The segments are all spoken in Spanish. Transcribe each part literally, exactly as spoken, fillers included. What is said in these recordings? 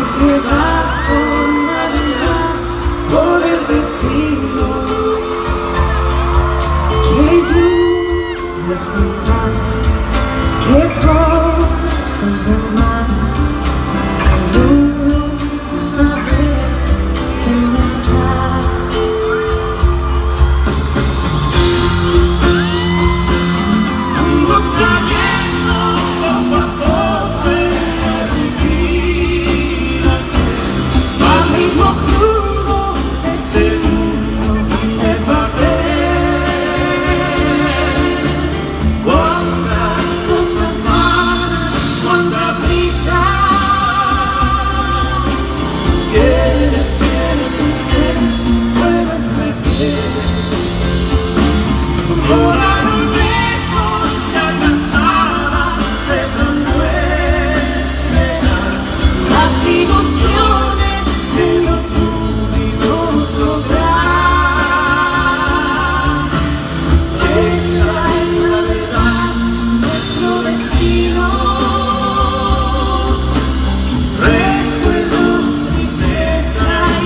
ansiedad por la verdad, poder decirlo, que lluvias en paz, que cosas de más, que duro saber que no está. Fuimos cayendo poco a poco en la rutina, al ritmo crudo de este mundo de papel. Cuántas cosas malas, cuánta prisa, que de siempre ser puedo estar bien. Volaron lejos, ya cansadas de tanto esperar, las ilusiones que no pudimos lograr. Esa es la verdad, nuestro destino. Recuerdos, tristeza y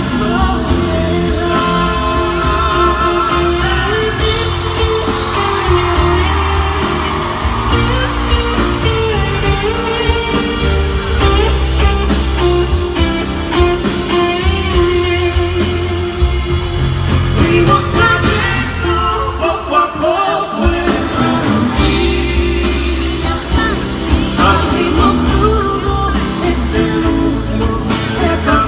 fuimos cayendo poco a poco en la rutina, al ritmo crudo de este mundo de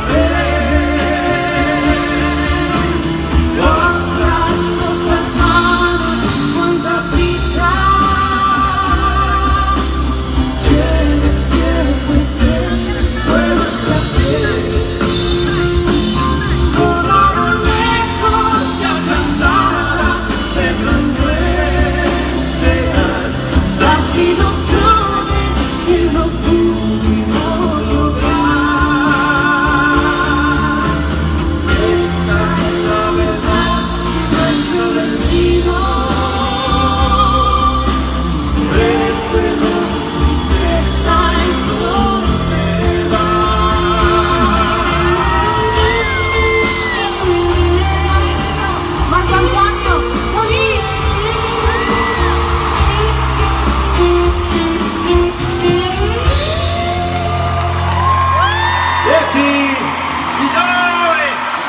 papel. Cuántas cosas malas, cuánta prisa, que despierto y ser puedo estar bien. Volaron lejos, ya cansadas de tanto esperar, las ilusiones que no pudimos lograr. Esa es la verdad, nuestro destino. Recuerdos, tristeza y soledad. Marco Antonio Solís. Jessy y Joey.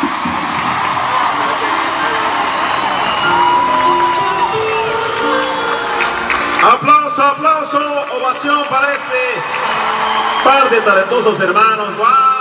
Aplauso, aplauso, ovación para este par de talentosos hermanos. ¡Wow!